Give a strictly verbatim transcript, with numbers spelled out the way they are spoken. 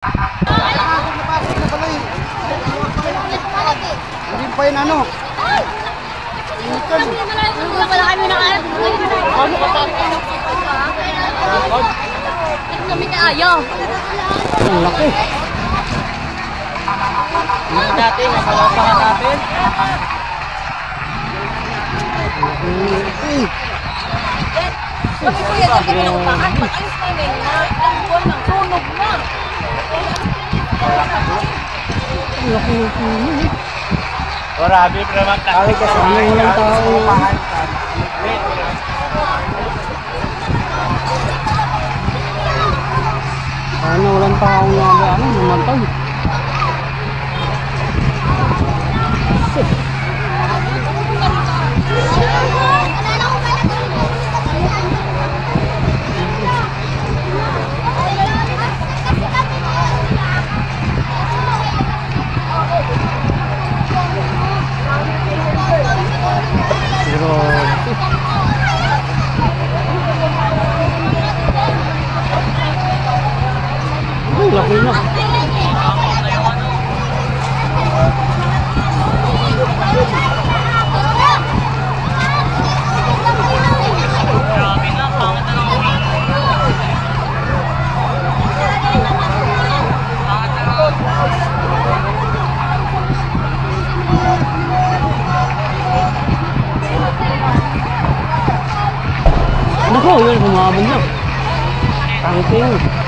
Hindi pa yun ano. Hindi pala kami nakaharap. Kami kaayo. Ang laki. Hindi natin, napalapakan natin. Kami kuya, dyan kami naupakan. Pag-ayos na yun na. Ang buwan ng sunog na. Ang laki ng puno. Grabe pa naman kasi. Ano walang tao. Ano walang tao nga ba? Ano namatay? Ang laki na. Nako, yun, humabon na. Tangking.